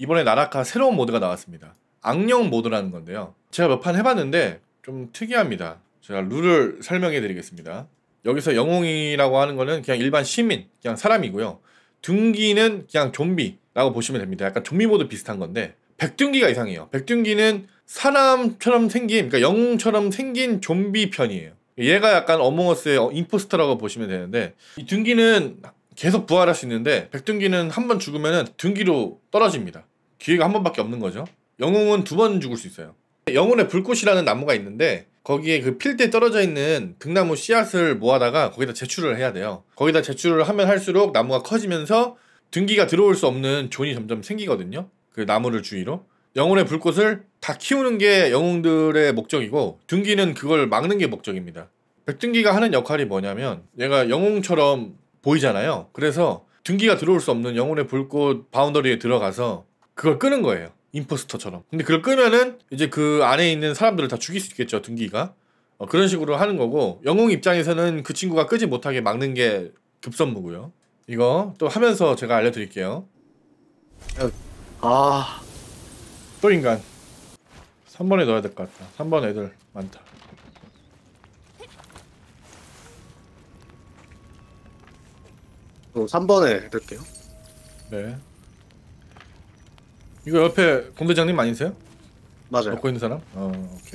이번에 나라카 새로운 모드가 나왔습니다. 악령 모드라는 건데요. 제가 몇 판 해봤는데 좀 특이합니다. 제가 룰을 설명해 드리겠습니다. 여기서 영웅이라고 하는 거는 그냥 일반 시민, 그냥 사람이고요. 둔기는 그냥 좀비라고 보시면 됩니다. 약간 좀비 모드 비슷한 건데 백둔기가 이상해요. 백둔기는 사람처럼 생긴, 그러니까 영웅처럼 생긴 좀비 편이에요. 얘가 약간 어몽어스의 임포스터라고 보시면 되는데, 이 둔기는 계속 부활할 수 있는데 백둔기는 한 번 죽으면 둔기로 떨어집니다. 기회가 한 번밖에 없는 거죠. 영웅은 2번 죽을 수 있어요. 영혼의 불꽃이라는 나무가 있는데 거기에 그 필드에 떨어져 있는 등나무 씨앗을 모아다가 거기다 제출을 해야 돼요. 거기다 제출을 하면 할수록 나무가 커지면서 둔기가 들어올 수 없는 존이 점점 생기거든요. 그 나무를 주위로. 영혼의 불꽃을 다 키우는 게 영웅들의 목적이고 둔기는 그걸 막는 게 목적입니다. 백둔기가 하는 역할이 뭐냐면 얘가 영웅처럼 보이잖아요. 그래서 둔기가 들어올 수 없는 영혼의 불꽃 바운더리에 들어가서 그걸 끄는 거예요. 임포스터처럼. 근데 그걸 끄면은 이제 그 안에 있는 사람들을 다 죽일 수 있겠죠, 둔기가. 그런 식으로 하는 거고, 영웅 입장에서는 그 친구가 끄지 못하게 막는 게 급선무고요. 이거 또 하면서 제가 알려드릴게요. 또 인간 3번에 넣어야 될 것 같다. 3번 애들 많다. 그럼 3번에 넣을게요. 네. 이거 옆에 공대장님 아니세요? 맞아요. 먹고 있는 사람? 오케이.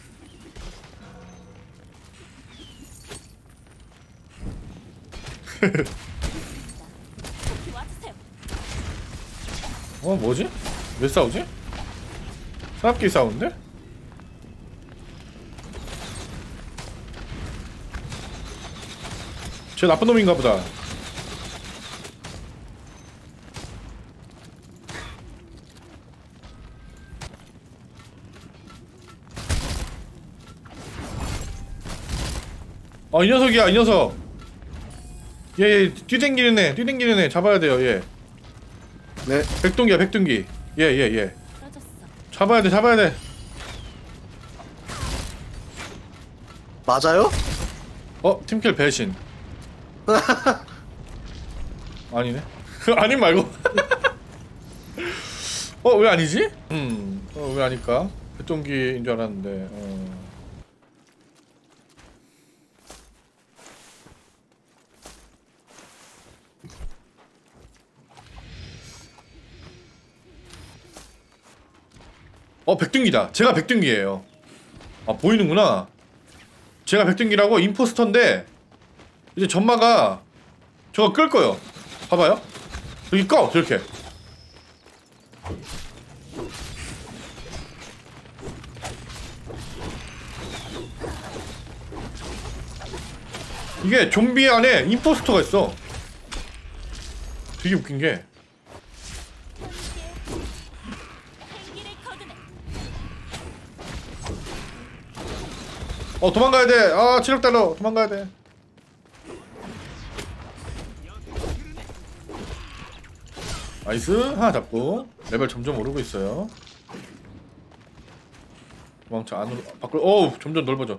뭐지? 왜 싸우지? 사납게 싸우는데? 쟤 나쁜 놈인가 보다. 이 녀석이야, 이 녀석. 얘 뛰댕기는 애 잡아야 돼요, 얘. 네. 백동기야, 백동기. 얘. 잡아야 돼. 맞아요? 팀킬 배신. 아니네. 아님 말고. 왜 아니지? 왜 아닐까? 백동기인 줄 알았는데. 백등기다. 제가 백등기예요. 보이는구나. 제가 백등기라고 임포스터인데 이제 전마가 저거 끌 거요. 봐봐요. 여기 꺼. 저렇게. 이게 좀비 안에 임포스터가 있어. 되게 웃긴 게. 도망가야 돼. 체력 달러. 도망가야 돼. 나이스. 하나 잡고. 레벨 점점 오르고 있어요. 도망쳐 안으로. 밖으로. 점점 넓어져.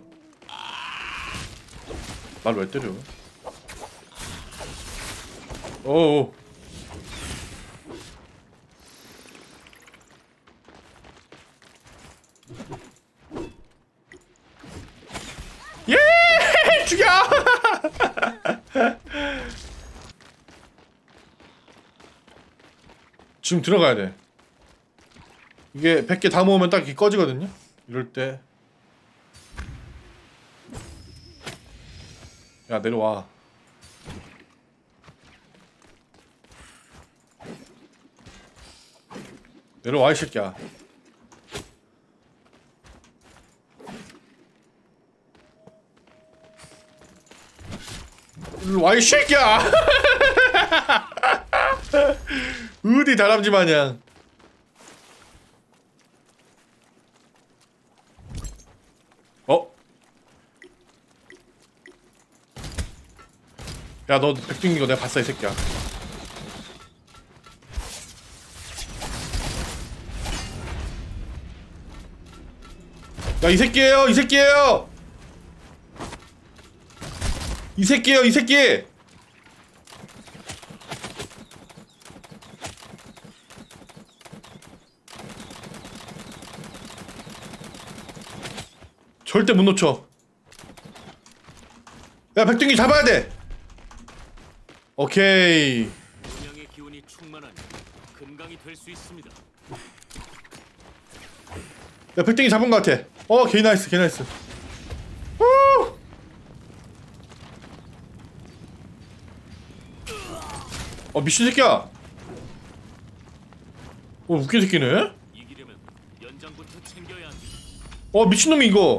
날 왜 때려? 죽여! 지금 들어가야 돼. 이게 100개 다 모으면 딱 이렇게 꺼지거든요. 이럴 때. 야, 내려와. 내려와, 이 새끼야. 와, 이 새끼야! 어디 다람쥐 마냥. 야, 너 백등인 거 내가 봤어, 이 새끼야. 야, 이 새끼예요, 이 새끼예요! 이 새끼예요, 이 새끼! 절대 못 놓쳐. 야 백등기 잡아야 돼. 오케이. 영양의 기운이 충만한 금강이 될 수 있습니다. 야 백등기 잡은 것 같아. 개 나이스 개 나이스. 미친 새끼야. 웃긴 새끼네. 이기려면 연장부터 챙겨야 합니다. 미친놈이 이거.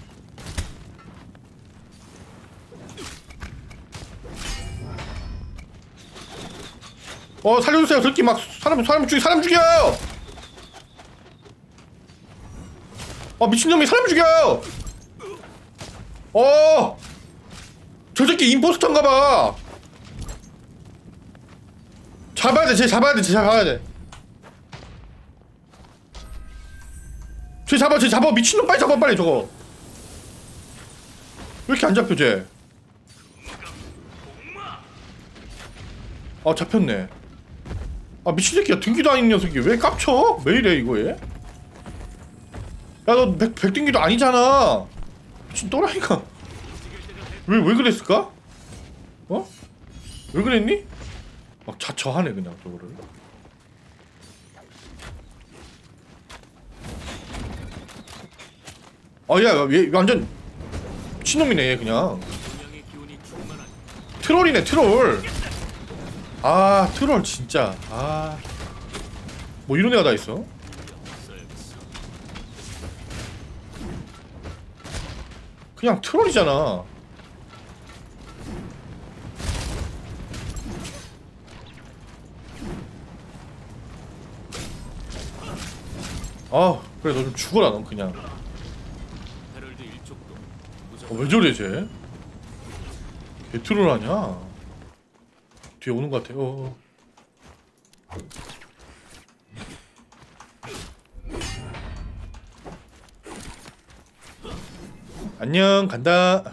살려주세요. 저렇게 막 사람 죽여요. 미친놈이 사람 죽여요. 저 새끼 임포스터인가봐. 잡아야 돼. 쟤 잡아야 돼. 쟤 잡아. 미친놈 빨리 잡아 빨리 저거. 왜 이렇게 안 잡혀 쟤? 잡혔네. 미친 새끼야. 등기도 아닌 녀석이 왜 깝쳐? 왜 이래 이거 얘? 야 너 백등기도 아니잖아. 미친 또라이가. 왜 그랬을까? 왜 그랬니? 막 자처하네 그냥 저거를. 야 얘 완전 미친놈이네 얘 그냥. 영양의 기운이 충만한 트롤이네 트롤. 트롤 진짜. 뭐 이런 애가 다 있어? 써야겠어. 그냥 트롤이잖아. 그래 너 좀 죽어라 넌 그냥. 헤럴드 일족도 왜 저래 쟤? 개트롤 아냐? 뒤에 오는 것 같아. 안녕 간다.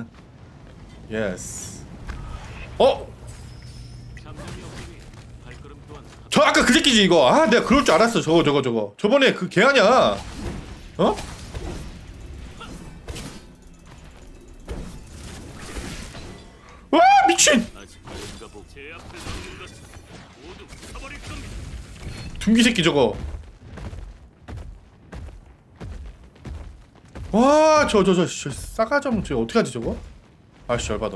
예스. 잡념이 없으니 발걸음 또한 저 아까 그 새끼지 이거. 내가 그럴 줄 알았어. 저거 저번에 그 걔 아냐? 와 미친. 아직 뭔가 보고 제 앞에 놓는 것은 모두 사버릴 겁니다. 둥기 새끼 저거. 와 저 싸가지 없는 저 어떡하지 저거? 아씨 열받아.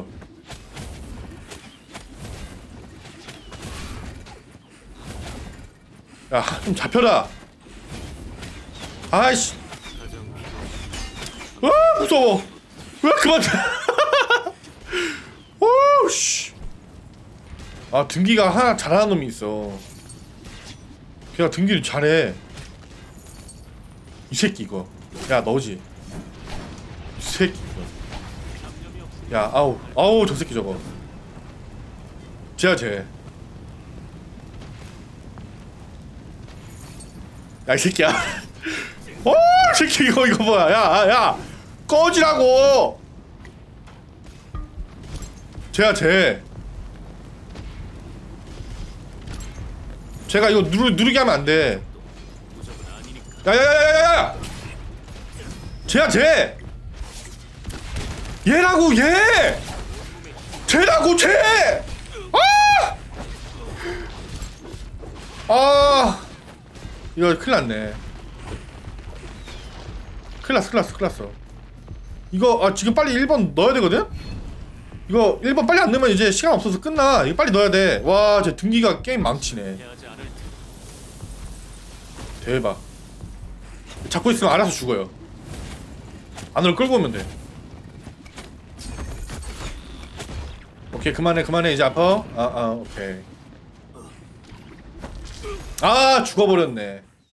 야 좀 잡혀라. 아이씨. 무서워. 그만. 오씨. 등기가 하나 잘하는 놈이 있어. 걔가 등기를 잘해. 이 새끼 이거. 야 너지. 이 새끼 이거. 야 아우 저 새끼 저거. 쟤야 쟤. 야 이 새끼야. 새끼 이거 뭐야. 야 꺼지라고. 쟤야 쟤. 제가 이거 누르게 하면 안 돼. 야야야야야! 쟤야 쟤! 얘라고 얘! 쟤라고 쟤! 이거 큰일 났네. 큰일 났어. 이거 지금 빨리 1번 넣어야 되거든? 이거 1번 빨리 안 넣으면 이제 시간 없어서 끝나. 이거 빨리 넣어야 돼. 와, 쟤 등기가 게임 망치네. 대박. 잡고 있으면 알아서 죽어요. 안으로 끌고 오면 돼. 오케이 그만해 이제 아파. 오케이. 죽어버렸네.